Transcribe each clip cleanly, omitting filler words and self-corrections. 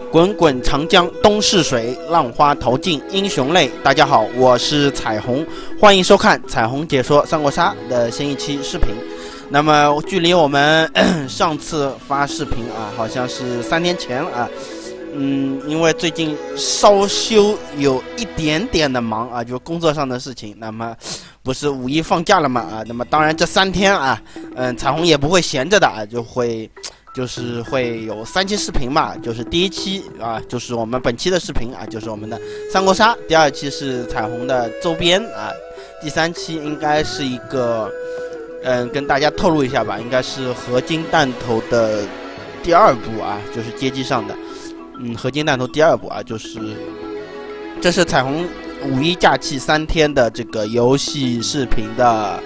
滚滚长江东逝水，浪花淘尽英雄泪。大家好，我是彩虹，欢迎收看彩虹解说三国杀的新一期视频。那么距离我们上次发视频啊，好像是3天前啊。因为最近稍休有一点点的忙啊，就工作上的事情。那么不是5一放假了嘛啊？那么当然这3天啊，彩虹也不会闲着的啊，就是会有3期视频嘛，就是第1期啊，就是我们本期的视频啊，就是我们的三国杀；第2期是彩虹的周边啊；第3期应该是一个，跟大家透露一下吧，应该是合金弹头的第2部啊，就是街机上的，合金弹头第2部啊，这是彩虹5一假期3天的这个游戏视频的，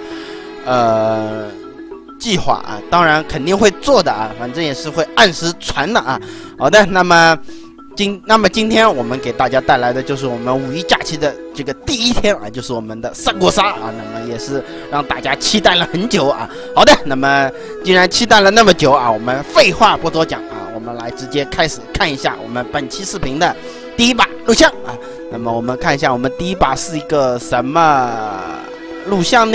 计划啊，当然肯定会做的啊，反正也是会按时传的啊。好的，那么今天我们给大家带来的就是我们5一假期的这个第1天啊，就是我们的三国杀啊，那么也是让大家期待了很久啊。好的，那么既然期待了那么久啊，我们废话不多讲啊，我们来直接开始看一下我们本期视频的第一把录像啊。那么我们看一下我们第一把是一个什么录像呢？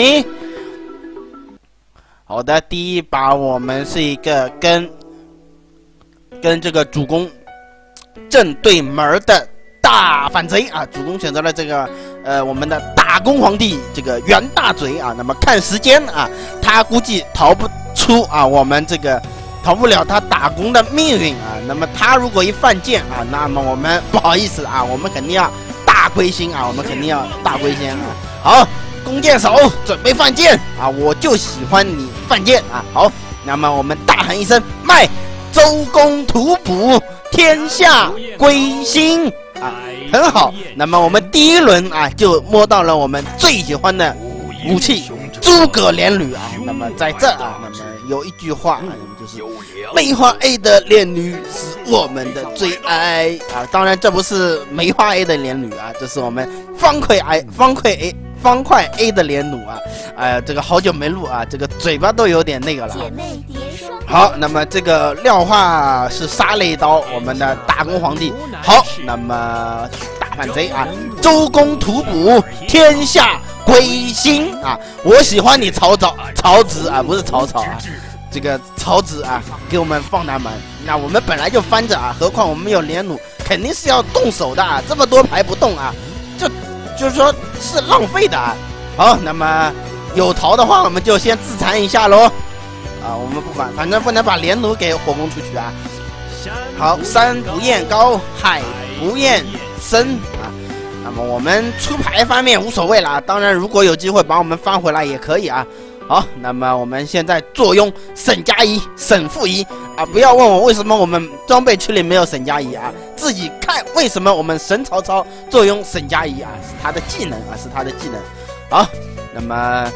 好的，第一把我们是一个跟这个主公正对门的大反贼啊，主公选择了这个我们的大公皇帝这个袁大嘴啊。那么看时间啊，他估计逃不出啊，我们这个逃不了他打工的命运啊。那么他如果一犯贱啊，那么我们不好意思啊，我们肯定要大归心啊，好。弓箭手准备犯贱啊！我就喜欢你犯贱啊！好，那么我们大喊一声：卖！周公吐哺，天下归心啊！很好，那么我们第1轮啊就摸到了我们最喜欢的武器——诸葛连履啊！那么在这啊，那么有一句话，那么就是梅花 A 的连履是我们的最爱啊！当然这不是梅花 A 的连履啊，这是我们方块 A 的连弩啊，这个好久没录啊，这个嘴巴都有点那个了。好，那么这个廖化是杀了一刀我们的大公皇帝。好，那么大反贼啊，周公吐哺，天下归心啊！我喜欢你曹植啊，不是曹操啊，这个曹植啊，给我们放大门。那我们本来就翻着啊，何况我们有连弩，肯定是要动手的啊，这么多牌不动啊，就是说是浪费的啊。好，那么有逃的话，我们就先自残一下喽。啊，我们不管，反正不能把连弩给火攻出去啊。好，山不厌高，海不厌深啊。那么我们出牌方面无所谓了，当然如果有机会把我们翻回来也可以啊。好，那么我们现在坐拥沈佳宜、沈父仪啊！不要问我为什么我们装备区里没有沈佳宜啊，自己看为什么我们神曹操坐拥沈佳宜啊，是他的技能啊，是他的技能。好，那么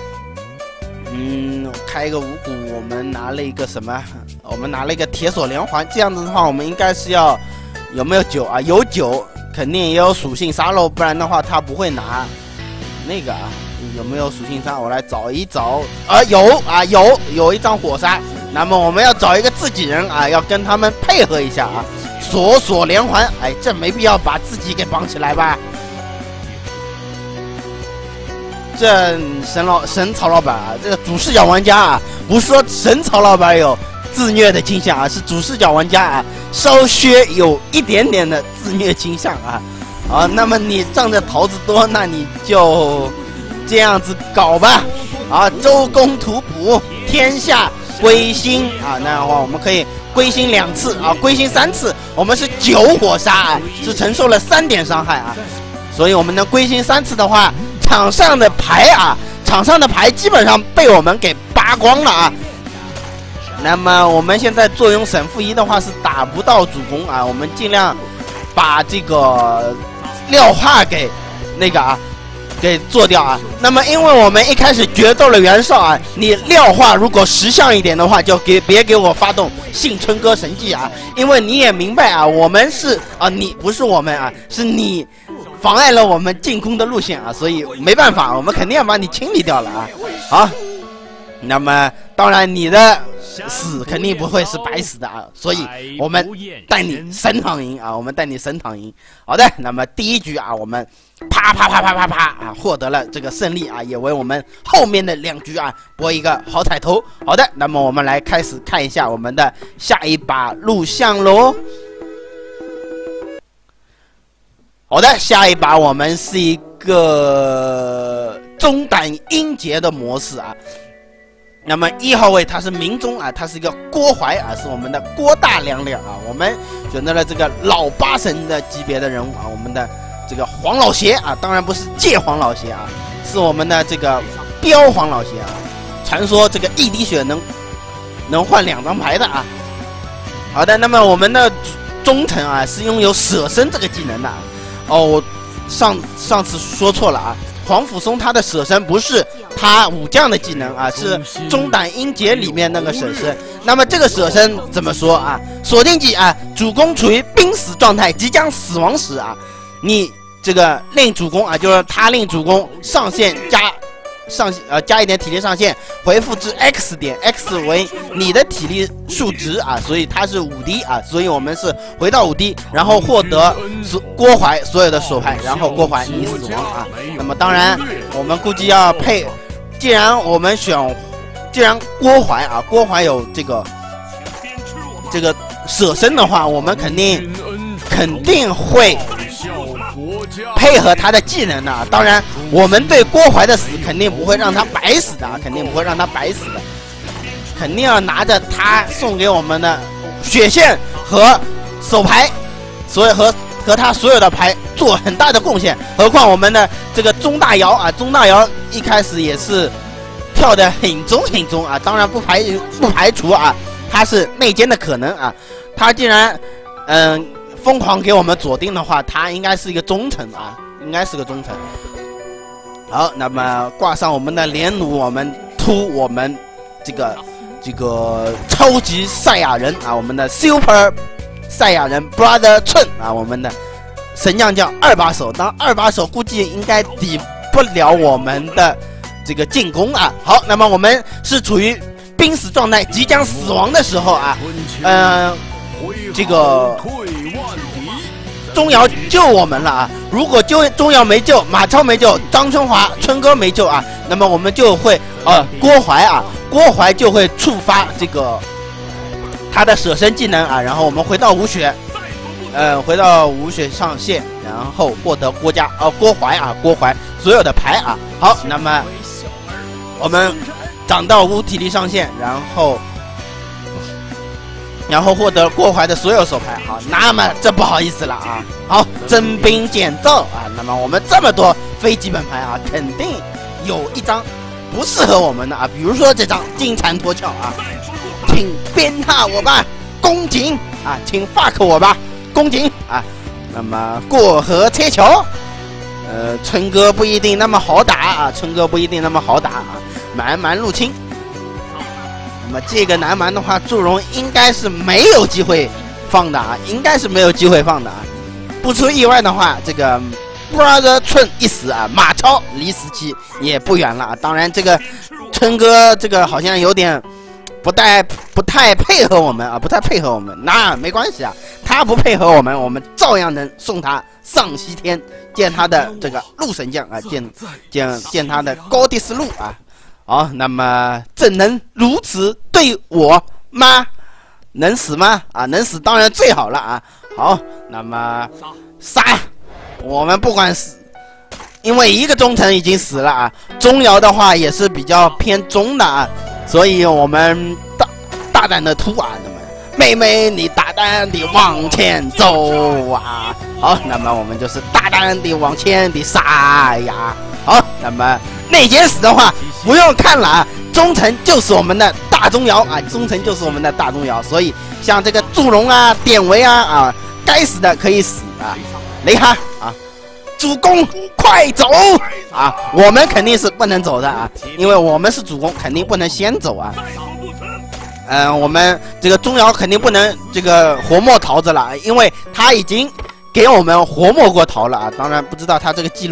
开一个五谷，我们拿了一个什么？我们拿了一个铁索连环，这样子的话，我们应该是要有没有酒啊？有酒，肯定也有属性杀喽，不然的话他不会拿那个啊。有没有属性杀？我来找一找啊，有一张火杀。那么我们要找一个自己人啊，要跟他们配合一下啊。索连环，哎，这没必要把自己给绑起来吧？这神曹老板啊，这个主视角玩家啊，不是说神曹老板有自虐的倾向啊，是主视角玩家啊，稍削有一点点的自虐倾向啊。啊，那么你仗着桃子多，那你就这样子搞吧，啊，周公吐哺，天下归心啊，那样的话我们可以归心2次啊，归心3次，我们是9火杀啊，是承受了3点伤害啊，所以我们能归心3次的话，场上的牌基本上被我们给扒光了啊。那么我们现在坐拥沈父仪的话是打不到主公啊，我们尽量把这个廖化给那个啊。给做掉啊！那么，因为我们一开始决斗了袁绍啊，你廖化如果识相一点的话，就别给我发动幸春歌神技啊！因为你也明白啊，我们是啊，你不是我们啊，是你妨碍了我们进攻的路线啊，所以没办法，我们肯定要把你清理掉了啊！好， 那么当然你的死肯定不会是白死的啊，所以我们带你神躺赢啊，我们带你神躺赢。好的，那么第一局啊，我们啪啊，获得了这个胜利啊，也为我们后面的2局啊博一个好彩头。好的，那么我们来开始看一下我们的下一把录像喽。好的，下一把我们是一个中胆英杰的模式啊。那么1号位他是明中啊，他是一个郭淮啊，是我们的郭大两两啊。我们选择了这个老8神的级别的人物啊，我们的这个黄老邪啊，当然不是借黄老邪啊，是我们的这个标黄老邪啊。传说这个一滴血能换2张牌的啊。好的，那么我们的忠臣啊是拥有舍身这个技能的啊。哦，我上次说错了啊。黄甫松他的舍身不是他武将的技能啊，是中胆英杰里面那个舍身。那么这个舍身怎么说啊？锁定技啊，主公处于濒死状态，即将死亡时啊，你这个令主公啊，就是他令主公上限加一点体力上限，回复至 X 点 ，X 为你的体力数值啊，所以它是5滴啊，所以我们是回到5滴，然后获得郭淮所有的手牌，然后郭淮你死亡啊。那么当然我们估计要配，既然郭淮啊，郭淮有这个舍身的话，我们肯定会配合他的技能的。当然我们对郭淮的死肯定不会让他白死的，肯定要拿着他送给我们的血线和手牌，所以和他所有的牌做很大的贡献。何况我们的这个钟大瑶啊，钟大瑶一开始也是跳得很中啊，当然不排除啊他是内奸的可能啊。他既然疯狂给我们左定的话，他应该是一个忠臣啊，好，那么挂上我们的连弩，我们突我们这个超级赛亚人啊，我们的 Super 赛亚人 Brother 寸啊，我们的神将2把手，当2把手估计应该抵不了我们的这个进攻啊。好，那么我们是处于濒死状态，即将死亡的时候啊，这个钟瑶救我们了啊！如果钟瑶没救，马超没救，张春华、春哥没救啊，那么我们就会郭淮就会触发这个他的舍身技能啊，然后我们回到无血上线，然后获得郭淮所有的牌啊。好，那么我们涨到无体力上限，然后获得郭淮的所有手牌。好，那么这不好意思了啊。好，征兵简奏啊。那么我们这么多非基本牌啊，肯定有一张不适合我们的啊。比如说这张金蝉脱壳啊，请鞭挞我吧，公瑾啊，请 fuck 我吧，公瑾啊。那么过河拆桥，春哥不一定那么好打啊，蛮入侵。那么这个南蛮的话，祝融应该是没有机会放的啊，不出意外的话，这个 Brother 寸一死啊，马超离死期也不远了啊。当然这个春哥这个好像有点不太配合我们啊，那没关系啊，他不配合我们，我们照样能送他上西天见他的这个陆神将啊，见他的高迪斯路啊。好，那么怎能如此对我吗？能死吗？啊，能死当然最好了啊。好，那么杀，我们不管死，因为一个忠臣已经死了啊。钟瑶的话也是比较偏忠的啊，所以我们大胆的突啊。那么妹妹你大胆地往前走啊。好，那么我们就是大胆地往前地杀呀。好，那么内奸死的话不用看了啊，忠臣就是我们的大钟瑶啊，所以像这个祝融啊、典韦啊该死的可以死啊。雷哈啊，主公快走啊！我们肯定是不能走的啊，因为我们是主公，肯定不能先走啊。我们这个钟瑶肯定不能这个活摸桃子了，因为他已经给我们活摸过桃了啊。当然不知道他这个记录已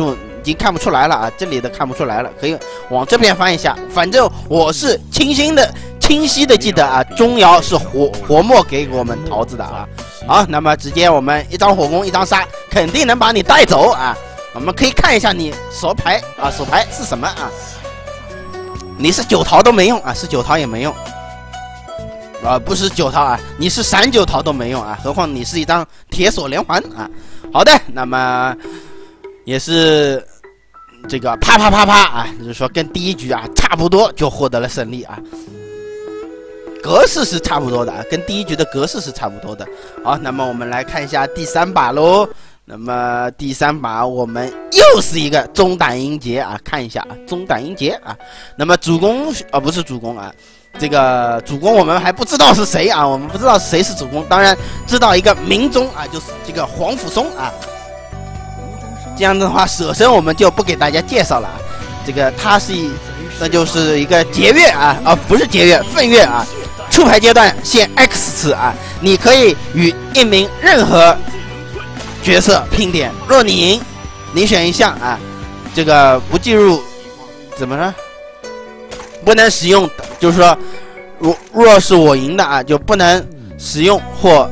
经看不出来了啊，这里的看不出来了，可以往这边翻一下。反正我是清晰的记得啊，钟瑶是活墨给我们桃子的啊。好，那么直接我们一张火攻一张杀，肯定能把你带走啊。我们可以看一下你手牌啊，手牌是什么啊？你是9桃都没用啊，是9桃也没用。不是9桃啊，你是39桃都没用啊，何况你是一张铁锁连环啊。好的，那么也是这个啪啪啪啪啊，就是说跟第一局啊差不多就获得了胜利啊，格式是差不多的啊，跟第一局的格式是差不多的。好，那么我们来看一下第3把喽。那么第3把我们又是一个中胆英杰啊，看一下啊，中胆英杰啊。那么主攻不是主攻啊。这个主攻我们还不知道是谁啊，我们不知道谁是主攻，当然知道一个明宗啊，就是这个黄甫松啊。这样的话，舍身我们就不给大家介绍了啊。这个他是那就是一个节月啊，不是节月，奋月啊。出牌阶段限 X 次啊，你可以与一名任何角色拼点，若你赢，你选一项啊，这个不计入怎么了？不能使用，就是说，若是我赢的啊，就不能使用或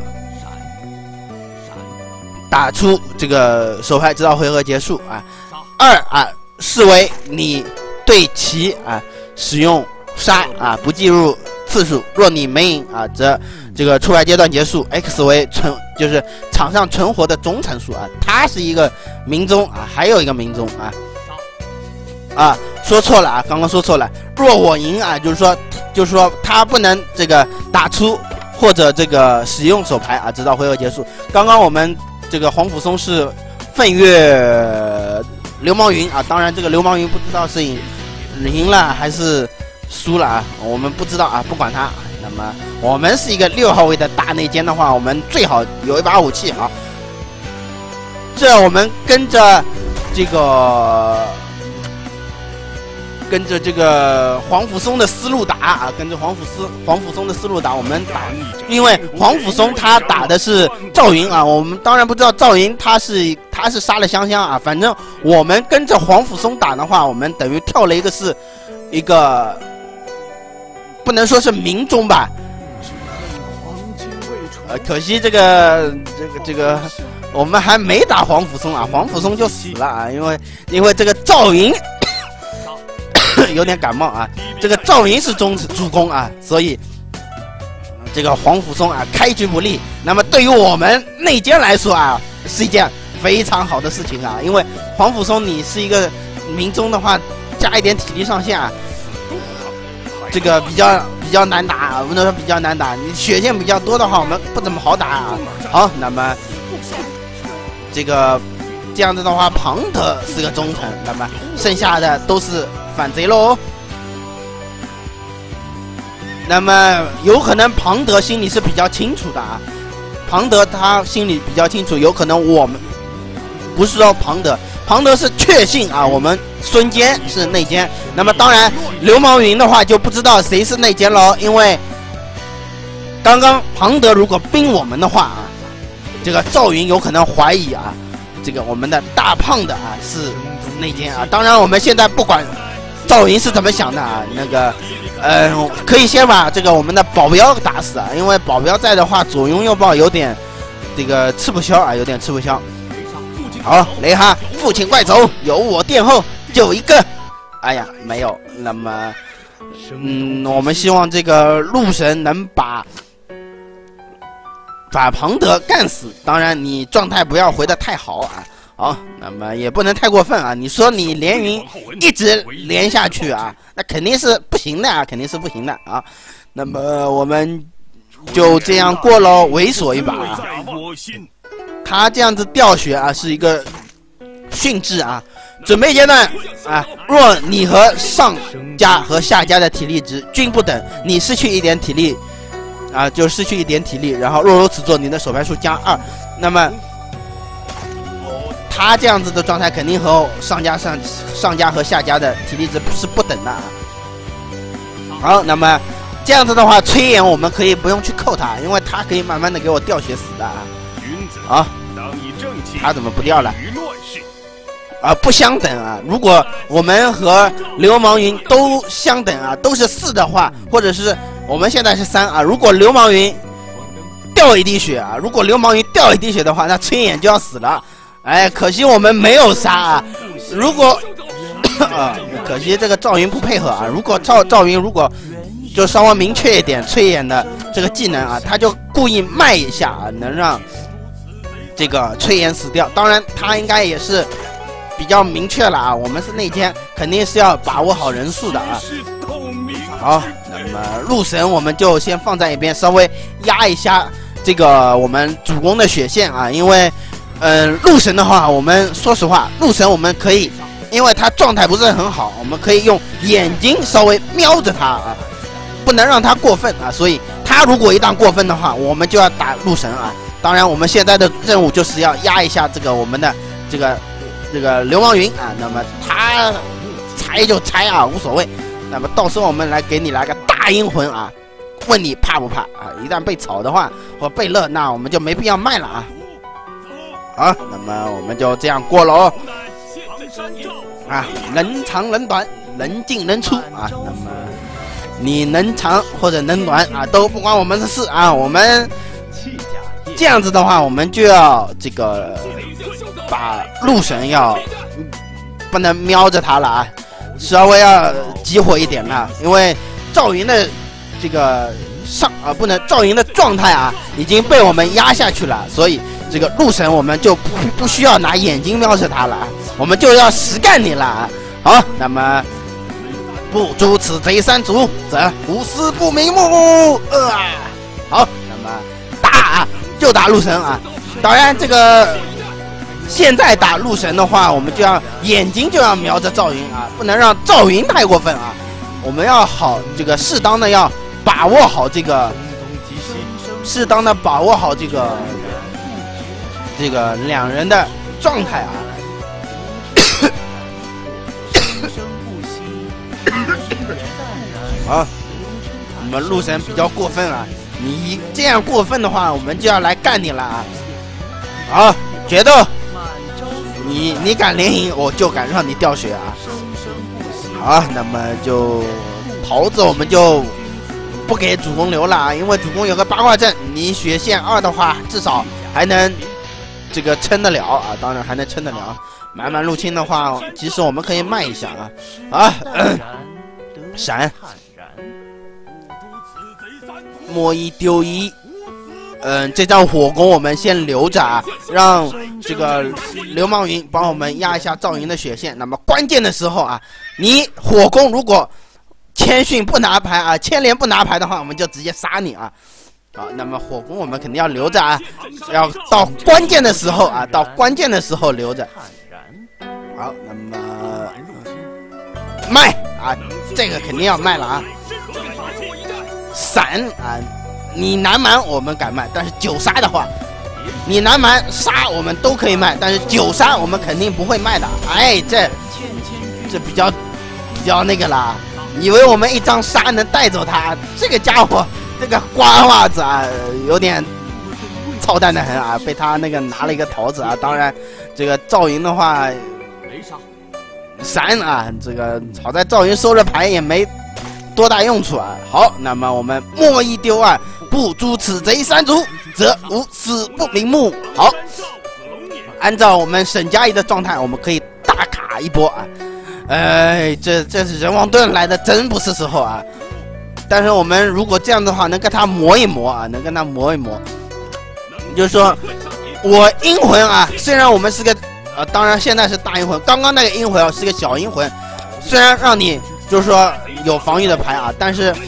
打出这个手牌，直到回合结束啊。2啊，视为你对其啊使用杀啊，不计入次数。若你没赢啊，则这个出牌阶段结束。X 为就是场上存活的总产数啊，它是一个明宗啊，还有一个明宗啊。说错了啊，刚刚说错了。若我赢啊，就是说他不能这个打出或者这个使用手牌啊，直到回合结束。刚刚我们这个黄甫松是奋月流氓云啊，当然这个流氓云不知道是赢了还是输了啊，我们不知道啊，不管他。那么我们是一个6号位的大内奸的话，我们最好有一把武器啊。这我们跟着这个黄甫松的思路打啊，跟着黄甫松的思路打，我们打，因为黄甫松他打的是赵云啊，我们当然不知道赵云他是杀了香香啊，反正我们跟着黄甫松打的话，我们等于跳了一个不能说是明宗吧，可惜这个我们还没打黄甫松啊，黄甫松就死了啊，因为这个赵云。有点感冒啊，这个赵云是主攻啊，所以这个黄甫松啊开局不利。那么对于我们内奸来说啊，是一件非常好的事情啊，因为黄甫松你是一个明宗的话，加一点体力上限啊，这个比较难打，不能说比较难打，你血线比较多的话，我们不怎么好打啊。好，那么这样子的话，庞德是个忠臣，那么剩下的都是反贼喽。那么有可能庞德心里是比较清楚的啊，庞德他心里比较清楚，有可能我们不是说庞德是确信啊，我们孙坚是内奸。那么当然流氓云的话就不知道谁是内奸喽，因为刚刚庞德如果兵我们的话啊，这个赵云有可能怀疑啊。这个我们的大胖的啊是内奸啊，当然我们现在不管赵云是怎么想的啊，那个可以先把这个我们的保镖打死啊，因为保镖在的话左拥右抱有点这个吃不消啊，有点吃不消。好，雷哈父亲快走，有我殿后就一个。哎呀，没有。那么我们希望这个陆神能把庞德干死，当然你状态不要回得太好啊。好，那么也不能太过分啊。你说你连云一直连下去啊，那肯定是不行的啊，肯定是不行的啊。那么我们就这样过喽，猥琐一把啊。他这样子掉血啊，是一个训制啊。准备阶段啊，若你和上家和下家的体力值均不等，你失去一点体力。啊，就失去一点体力，然后若如此做，你的手牌数加2。那么他这样子的状态肯定和上家和下家的体力值是不等的啊。好，那么这样子的话，崔岩我们可以不用去扣他，因为他可以慢慢的给我掉血死的啊。好，他怎么不掉了？ 不相等啊。如果我们和流氓云都相等啊，都是4的话，或者是我们现在是3啊，如果流氓云掉一滴血啊，如果流氓云掉一滴血的话，那崔琰就要死了。哎，可惜我们没有杀啊。如果可惜这个赵云不配合啊。如果赵云如果就稍微明确一点崔琰的这个技能啊，他就故意卖一下啊，能让这个崔琰死掉。当然他应该也是比较明确了啊，我们是内奸，肯定是要把握好人数的啊。好，那么陆神我们就先放在一边，稍微压一下这个我们主公的血线啊。因为陆神的话，我们说实话，陆神我们可以，因为他状态不是很好，我们可以用眼睛稍微瞄着他啊，不能让他过分啊。所以他如果一旦过分的话，我们就要打陆神啊。当然我们现在的任务就是要压一下这个我们的这个流氓云啊。那么他拆就拆啊，无所谓。那么到时候我们给你来个大阴魂啊，问你怕不怕啊？一旦被炒的话或被乐，那我们就没必要卖了啊。好，那么我们就这样过了哦。啊，能长能短，能进能出啊。那么你能长或者能短啊，都不关我们的事啊。我们这样子的话，我们就要这个把陆神要不能瞄着他了啊，稍微要激活一点了。因为赵云的这个不能赵云的状态啊已经被我们压下去了，所以这个陆神我们就不需要拿眼睛瞄着他了，我们就要实干你了啊。好，那么不诛此贼3族，则无私不瞑目。好，那么打就打陆神啊。当然这个现在打陆神的话，我们就要眼睛就要瞄着赵云啊，不能让赵云太过分啊。我们要好这个适当的要把握好这个两人的状态啊。好，我们陆神比较过分啊，你这样过分的话，我们就要来干你了啊。好，决斗，你敢连赢，我就敢让你掉血啊。好，那么就桃子我们就不给主公留了啊，因为主公有个八卦阵，你血线2的话，至少还能这个撑得了啊。当然还能撑得了。满满入侵的话，即使我们可以卖一下啊。闪，摸一丢一。这张火攻我们先留着啊，让这个流氓云帮我们压一下赵云的血线。那么关键的时候啊，你火攻如果千训不拿牌啊，千连不拿牌的话，我们就直接杀你啊。好，那么火攻我们肯定要留着啊，要到关键的时候啊，留着。好，那么卖啊，这个肯定要卖了啊。闪啊，你南蛮我们敢卖，但是9杀的话，你南蛮杀我们都可以卖，但是9杀我们肯定不会卖的。哎，这比较那个啦。以为我们一张杀能带走他，这个家伙这个瓜袜子啊，有点操蛋的很啊，被他那个拿了一个桃子啊。当然，这个赵云的话，闪啊，这个好在赵云收了牌也没多大用处啊。好，那么我们莫一丢啊，不诛此贼3族，则无死不瞑目。好，按照我们沈佳宜的状态，我们可以大卡一波啊。这是人王盾来的真不是时候啊！但是我们如果这样的话，能跟他磨一磨啊，就是说，我阴魂啊，虽然我们是个当然现在是大阴魂，刚刚那个阴魂是个小阴魂，虽然让你就是说有防御的牌啊，但是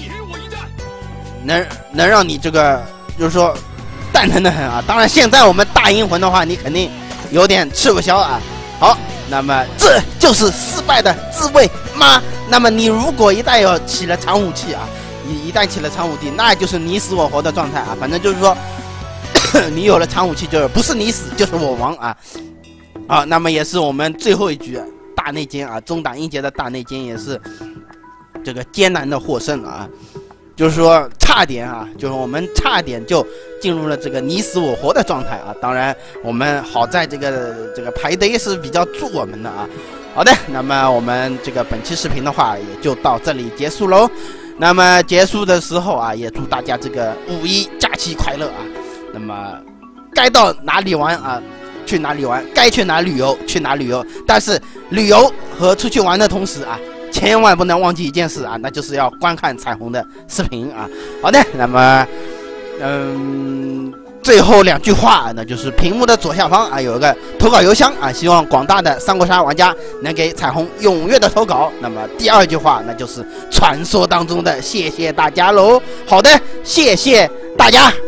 能让你这个就是说蛋疼的很啊。当然现在我们大阴魂的话，你肯定有点吃不消啊。好。那么这就是失败的滋味吗？那么你如果一旦起了长武器啊，一旦起了长武器，那就是你死我活的状态啊。反正就是说，你有了长武器，就是不是你死就是我亡啊。啊，那么也是我们最后一局大内奸啊，中打英杰的大内奸也是这个艰难的获胜啊。 就是说差点啊，就是我们差点就进入了这个你死我活的状态啊。当然我们好在这个排队是比较助我们的啊。好的，那么我们这个本期视频的话也就到这里结束喽。那么结束的时候啊，也祝大家这个5·1假期快乐啊。那么该到哪里玩啊去哪里玩，该去哪旅游去哪旅游，但是旅游和出去玩的同时啊，千万不能忘记一件事啊，那就是要观看彩虹的视频啊。好的，那么最后2句话，那就是屏幕的左下方啊有一个投稿邮箱啊，希望广大的三国杀玩家能给彩虹踊跃的投稿。那么第2句话，那就是传说当中的谢谢大家喽。好的，谢谢大家。